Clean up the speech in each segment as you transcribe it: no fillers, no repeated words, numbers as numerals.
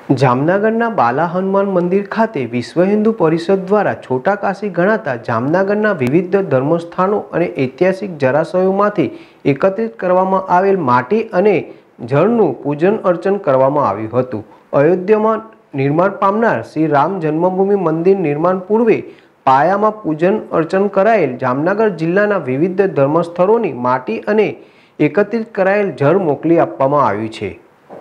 જામનગરના બાલા હનુમાન મંદિર ખાતે વિશ્વ હિન્દુ પરિષદ દ્વારા છોટા કાશી ગણાતા જામનગરના વિવિધ ધર્મસ્થાનો અને ઐતિહાસિક જરાશયોમાંથી એકત્રિત કરવામાં આવેલ માટી અને જળનું પૂજન અર્ચન કરવામાં આવ્યું હતું। અયોધ્યામાં નિર્માણ પામનાર શ્રી રામ જન્મભૂમિ મંદિર નિર્માણ પૂર્વે પાયામાં પૂજન અર્ચન કરાયેલ જામનગર જિલ્લાના વિવિધ ધર્મસ્થળોની માટી અને એકત્રિત કરાયેલ જળ મોકલી આપવામાં આવ્યું છે।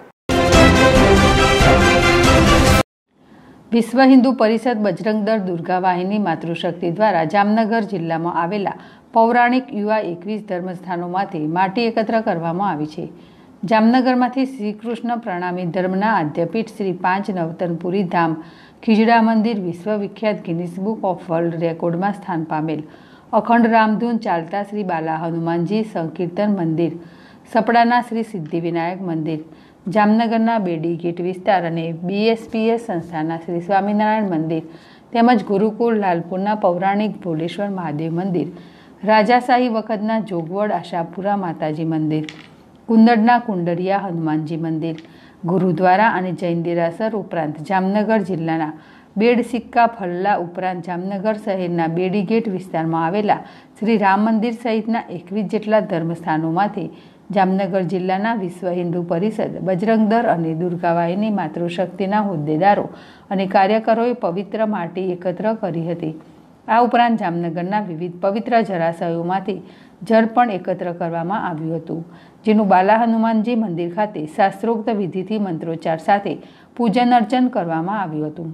વિશ્વ હિન્દુ પરિષદ બજરંગ દળ દુર્ગા વાહિની માતૃશક્તિ દ્વારા જામનગર જિલ્લામાં આવેલા પૌરાણિક યુવા 21 ધર્મસ્થાનોમાંથી માટી એકત્ર કરવામાં આવી છે। જામનગરમાંથી શ્રી કૃષ્ણ પ્રણામી ધર્મના આદ્યપીઠ શ્રી 5 નવતનપુરી ધામ ખીજડા મંદિર વિશ્વવિખ્યાત ગિનિસ બુક ઓફ વર્લ્ડ રેકોર્ડમાં સ્થાન પામેલ અખંડ રામધૂન ચાલતા શ્રી બાલા હનુમાનજી સંકીર્તન મંદિર, સપડાના શ્રી સિદ્ધિવિનાયક મંદિર, જામનગરના બેડી ગેટ વિસ્તાર અને BSPS સંસ્થાના શ્રી સ્વામિનારાયણ મંદિર તેમજ ગુરુકુળ લાલપુરના પૌરાણિક ભોલેશ્વર મહાદેવ મંદિર, રાજાશાહી વખતના જોગવડ આશાપુરા માતાજી મંદિર, કુંદડના કુંડરિયા હનુમાનજી મંદિર, ગુરુદ્વારા અને જૈન દેરાસર ઉપરાંત જામનગર જિલ્લાના બેડ સિક્કા ફલ્લા ઉપરાંત જામનગર શહેરના બેડી ગેટ વિસ્તારમાં આવેલા શ્રી રામ મંદિર સહિતના 21 જેટલા ધર્મસ્થાનોમાંથી જામનગર જિલ્લાના વિશ્વ હિન્દુ પરિષદ બજરંગ દળ અને દુર્ગા વાહિની માતૃશક્તિના હોદ્દેદારો અને કાર્યકરોએ પવિત્ર માટી એકત્ર કરી હતી। આ ઉપરાંત જામનગરના વિવિધ પવિત્ર જળાશયોમાંથી જળ પણ એકત્ર કરવામાં આવ્યું હતું, જેનું બાલા હનુમાનજી મંદિર ખાતે શાસ્ત્રોક્ત વિધિથી મંત્રોચ્ચાર સાથે પૂજન અર્ચન કરવામાં આવ્યું હતું।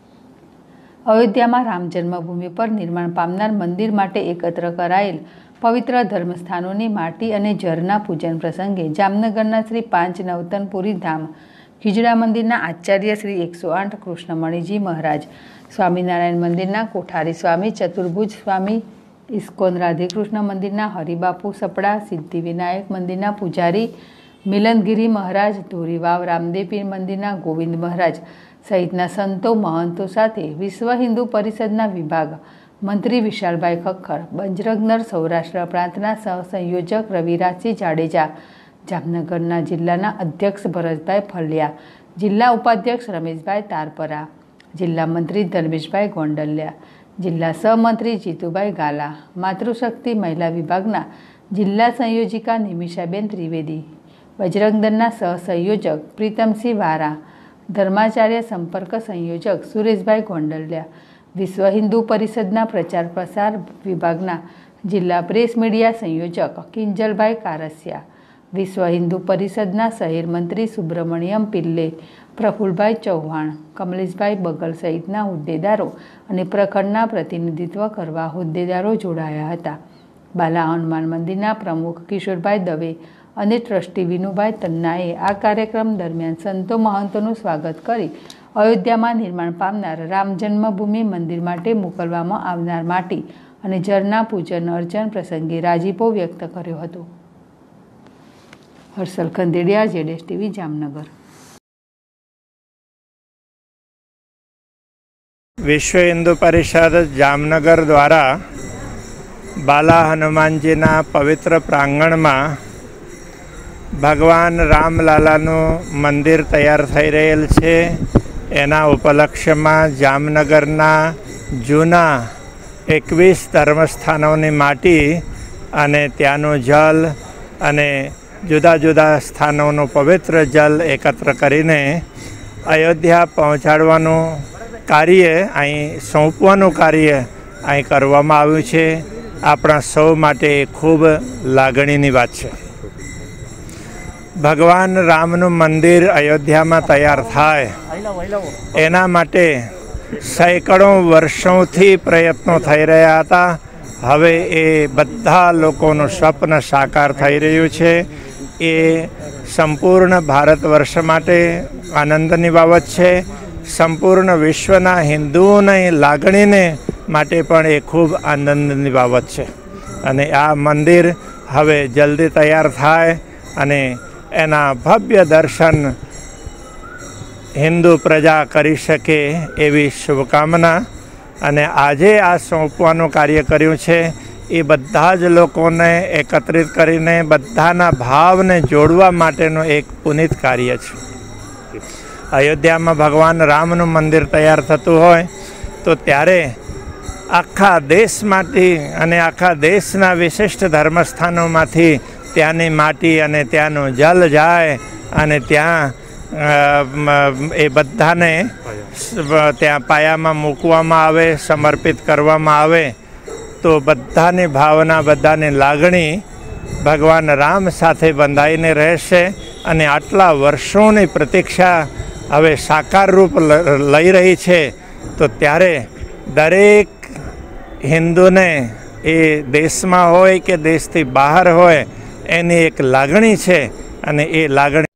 અયોધ્યામાં રામ જન્મભૂમિ પર નિર્માણ પામનાર મંદિર માટે એકત્ર કરાયેલ પવિત્ર ધર્મસ્થાનોની માટી અને જળના પૂજન પ્રસંગે જામનગરના શ્રી 5 નવતનપુરી ધામ ખીજડા મંદિરના આચાર્ય શ્રી 108 કૃષ્ણમણીજી મહારાજ, સ્વામિનારાયણ મંદિરના કોઠારી સ્વામી ચતુર્ભુજ સ્વામી, ઇસ્કોન રાધેકૃષ્ણ મંદિરના હરિબાપુ સપડા, સિદ્ધિવિનાયક મંદિરના પૂજારી મિલનગીરી મહારાજ, ધોરીવાવ રામદેવપીર મંદિરના ગોવિંદ મહારાજ સહિતના સંતો મહંતો સાથે વિશ્વ હિન્દુ પરિષદના વિભાગ મંત્રી વિશાલભાઈ ખખ્ખર, બજરંગ દળ સૌરાષ્ટ્ર પ્રાંતના સહસંયોજક રવિરાજસિંહ જાડેજા, જામનગરના જિલ્લાના અધ્યક્ષ ભરતભાઈ ફલિયા, જિલ્લા ઉપાધ્યક્ષ રમેશભાઈ તારપરા, જિલ્લા મંત્રી ધર્મેશભાઈ ગોંડલિયા, જિલ્લા સહમંત્રી જીતુભાઈ ગાલા, માતૃશક્તિ મહિલા વિભાગના જિલ્લા સંયોજિકા નિમિષાબેન ત્રિવેદી, બજરંગ દળના સહસંયોજક પ્રીતમસિંહ વારા, ધર્માચાર્ય સંપર્ક સંયોજક સુરેશભાઈ ગોંડલિયા, વિશ્વ હિન્દુ પરિષદના પ્રચાર પ્રસાર વિભાગના જિલ્લા પ્રેસ મીડિયા સંયોજક કિંજલભાઈ કારસિયા, વિશ્વ હિન્દુ પરિષદના શહેર મંત્રી સુબ્રમણ્યમ પિલ્લે, પ્રફુલભાઈ ચૌહાણ, કમલેશભાઈ બગલ સહિતના હોદ્દેદારો અને પ્રખંડના પ્રતિનિધિત્વ કરવા હોદ્દેદારો જોડાયા હતા। બાલા હનુમાન મંદિરના પ્રમુખ કિશોરભાઈ દવે અને ટ્રસ્ટી વિનુભાઈ તન્નાએ આ કાર્યક્રમ દરમિયાન સંતો મહંતોનું સ્વાગત કરી અયોધ્યામાં નિર્માણ પામનાર રામ જન્મભૂમિ મંદિર માટે મોકલવામાં આવનાર માટી અને જળના પૂજન અર્ચન પ્રસંગે રાજીપો વ્યક્ત કર્યો હતો। Harshal Khandediya, ZS TV, Jamnagar. વિશ્વ હિન્દુ પરિષદ જામનગર દ્વારા બાલા હનુમાનજીના પવિત્ર પ્રાંગણમાં ભગવાન રામલાલાનું મંદિર તૈયાર થઈ રહેલ છે। એના ઉપલક્ષ્યમાં જામનગરના જૂના 21 ધર્મસ્થાનોની માટી અને ત્યાંનું જલ અને જુદા જુદા સ્થાનોનું પવિત્ર જલ એકત્ર કરીને અયોધ્યા પહોંચાડવાનું કાર્ય અહીં સોંપવાનું કાર્ય અહીં કરવામાં આવ્યું છે। આપણા સૌ માટે ખૂબ લાગણીની વાત છે। ભગવાન રામનું મંદિર અયોધ્યામાં તૈયાર થાય એના માટે સેંકડો વર્ષોથી પ્રયત્નો થઈ રહ્યા હતા। હવે એ બધા લોકોનું સ્વપ્ન સાકાર થઈ રહ્યું છે। એ સંપૂર્ણ ભારત વર્ષ માટે આનંદની બાબત છે। સંપૂર્ણ વિશ્વના હિન્દુઓની લાગણીને માટે પણ એ ખૂબ આનંદની બાબત છે અને આ મંદિર હવે જલ્દી તૈયાર થાય અને એના ભવ્ય દર્શન હિન્દુ પ્રજા કરી શકે એવી શુભકામના। અને આજે આ સોંપવાનું કાર્ય કર્યું છે એ બધા જ લોકોને એકત્રિત કરીને બધાના ભાવને જોડવા માટેનું એક પુનિત કાર્ય છે। અયોધ્યામાં ભગવાન રામનું મંદિર તૈયાર થતું હોય તો ત્યારે આખા દેશમાંથી અને આખા દેશના વિશિષ્ટ ધર્મસ્થાનોમાંથી ત્યાંની માટી અને ત્યાંનું જલ જાય અને ત્યાં એ બધાને ત્યાં પાયામાં મૂકવામાં આવે, સમર્પિત કરવામાં આવે તો બધાની ભાવના, બધાની લાગણી ભગવાન રામ સાથે બંધાઈને રહેશે અને આટલા વર્ષોની પ્રતીક્ષા હવે સાકાર રૂપ લઈ રહી છે. તો ત્યારે દરેક હિન્દુને એ દેશમાં હોય કે દેશથી બહાર હોય એની એક લાગણી છે અને એ લાગણી